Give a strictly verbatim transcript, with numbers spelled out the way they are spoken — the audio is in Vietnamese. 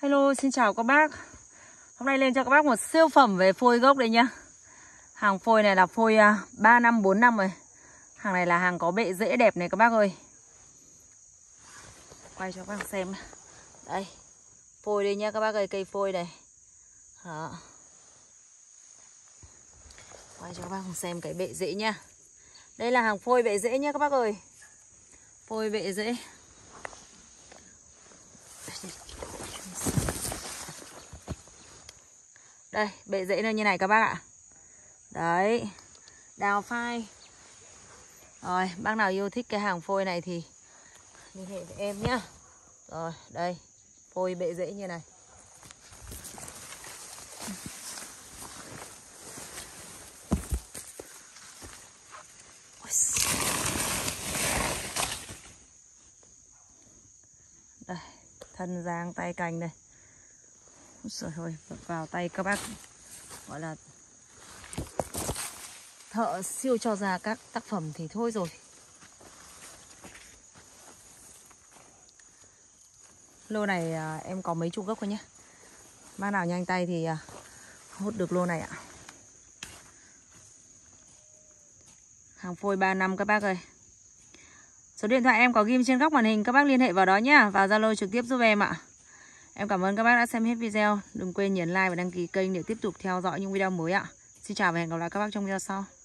Hello, xin chào các bác. Hôm nay lên cho các bác một siêu phẩm về phôi gốc đây nhá. Hàng phôi này là phôi ba năm, bốn năm rồi. Hàng này là hàng có bệ rễ đẹp này các bác ơi. Quay cho các bác xem. Đây, phôi đây nhá các bác ơi, cây phôi này. Đó. Quay cho các bác xem cái bệ rễ nhá. Đây là hàng phôi bệ rễ nhá các bác ơi. Phôi bệ rễ. Đây, bệ rễ nó như này các bác ạ. Đấy, đào phai. Rồi, bác nào yêu thích cái hàng phôi này thì liên hệ với em nhá. Rồi, đây, phôi bệ rễ như này. Đây, thân dáng tay cành đây. Rồi thôi, vào tay các bác gọi là thợ siêu cho ra các tác phẩm thì thôi rồi. Lô này à, em có mấy chục gốc thôi nhé. Bác nào nhanh tay thì à, hút được lô này ạ. Hàng phôi ba năm các bác ơi. Số điện thoại em có ghim trên góc màn hình, các bác liên hệ vào đó nhá. Vào Zalo trực tiếp giúp em ạ. Em cảm ơn các bác đã xem hết video. Đừng quên nhấn like và đăng ký kênh để tiếp tục theo dõi những video mới ạ. Xin chào và hẹn gặp lại các bác trong video sau.